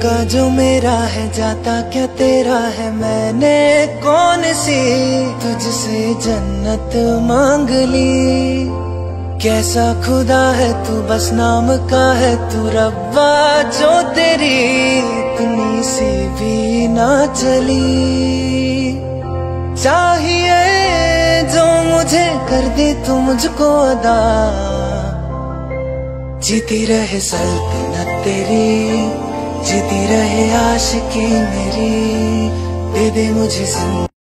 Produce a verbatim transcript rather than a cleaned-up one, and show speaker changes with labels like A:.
A: का जो मेरा है जाता क्या तेरा है। मैंने कौन सी तुझसे जन्नत मांग ली। कैसा खुदा है तू बस नाम का है तू रब्बा, जो तेरी इतनी सी भी ना चली। चाहिए जो मुझे कर दे तू मुझको अदा, जीती रहे सल्तनत तेरी, जीती रहे आशिकी मेरी। दे दे मुझे जिंदगी।